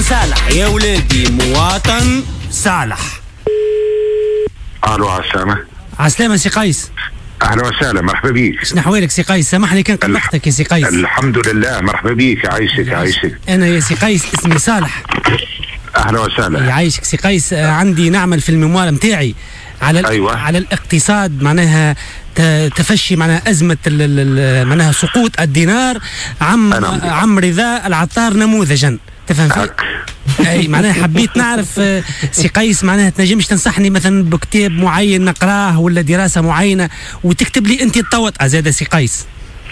صالح يا ولادي مواطن صالح. الو عسامة. عسلامة سي قيس. اهلا وسهلا، مرحبا بيك. شنو احوالك سي قيس؟ سامحني كان قلقتك يا سي قيس. الحمد لله، مرحبا بيك، يعيشك. انا يا سي قيس اسمي صالح. اهلا وسهلا. يعيشك سي قيس. عندي نعمل في الميموار متاعي على أيوة. على الاقتصاد، معناها تفشي معناها أزمة معناها سقوط الدينار عم رضا العطار نموذجا، تفهم فيه؟ اي معناها حبيت نعرف سي قيس معناها تنجمش تنصحني مثلا بكتاب معين نقراه ولا دراسة معينة وتكتب لي انت الطوط زاد سي قيس؟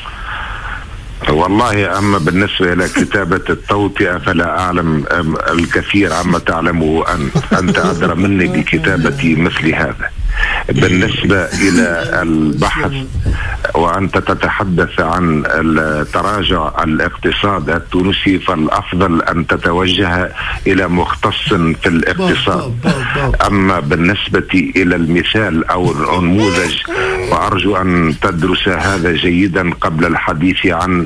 والله أما بالنسبة إلى كتابة التوطئة فلا أعلم الكثير عما تعلمه أنت أدرى مني بكتابة مثل هذا. بالنسبة إلى البحث وأنت تتحدث عن تراجع الاقتصاد التونسي، فالأفضل أن تتوجه إلى مختص في الاقتصاد. أما بالنسبة إلى المثال أو النموذج فأرجو أن تدرس هذا جيدا قبل الحديث عن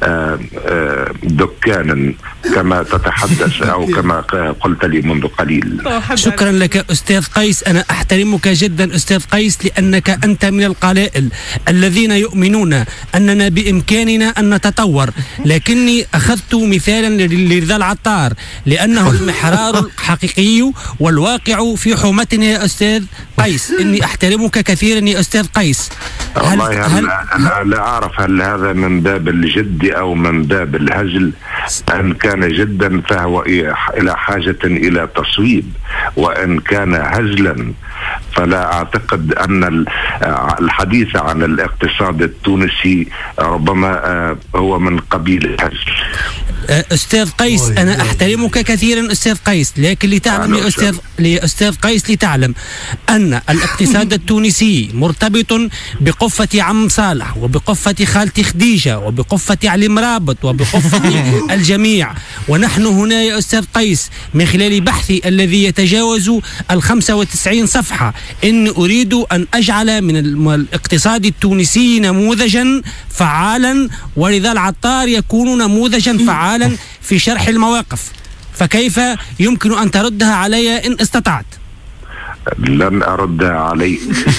دكان كما تتحدث أو كما قلت لي منذ قليل. شكرا لك أستاذ قيس، أنا أحترمك جدا أستاذ قيس لأنك أنت من القلائل الذين يؤمنون أننا بإمكاننا أن نتطور، لكني أخذت مثالا لرضا العطار لأنه المحرار الحقيقي والواقع في حومتنا يا أستاذ قيس. إني أحترمك كثيرا يا أستاذ قيس. والله لا أعرف هل هذا من باب الجد أو من باب الهزل. إن كان جدا فهو إلى حاجة إلى تصويب، وإن كان هزلا فلا أعتقد أن الحديث عن الاقتصاد التونسي ربما هو من قبيل الهزل. أستاذ قيس أنا أحترمك كثيرا أستاذ قيس، لكن لتعلم يا أستاذ قيس لتعلم أن الاقتصاد التونسي مرتبط بقفة عم صالح وبقفة خالتي خديجة وبقفة علي مرابط وبقفة الجميع. ونحن هنا يا أستاذ قيس من خلال بحثي الذي يتجاوز 95 صفحة إني أريد أن أجعل من الاقتصاد التونسي نموذجا فعالا، ورضا العطار يكون نموذجا فعالا في شرح المواقف. فكيف يمكن أن تردها علي إن استطعت؟ لن أردها عليك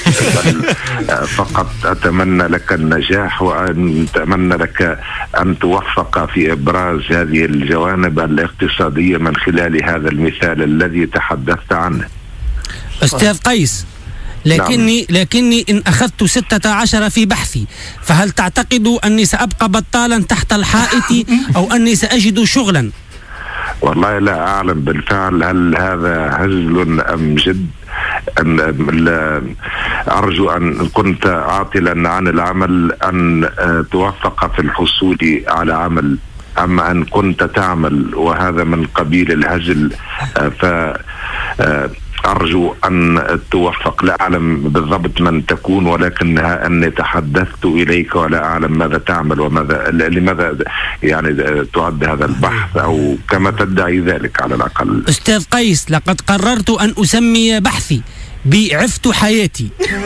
فقط أتمنى لك النجاح وأن أتمنى لك أن توفق في إبراز هذه الجوانب الاقتصادية من خلال هذا المثال الذي تحدثت عنه أستاذ قيس. لكني إن أخذت 16 في بحثي، فهل تعتقد أني سأبقى بطالا تحت الحائط أو أني سأجد شغلا؟ والله لا أعلم بالفعل هل هذا هزل أم جد. أرجو أن كنت عاطلا عن العمل أن توفق في الحصول على عمل، أما أن كنت تعمل وهذا من قبيل الهزل أرجو أن توفق. لا أعلم بالضبط من تكون، ولكنها أني تحدثت إليك ولا أعلم ماذا تعمل وماذا لماذا يعني تعد هذا البحث أو كما تدعي ذلك على الأقل. أستاذ قيس لقد قررت أن أسمي بحثي بعفت حياتي.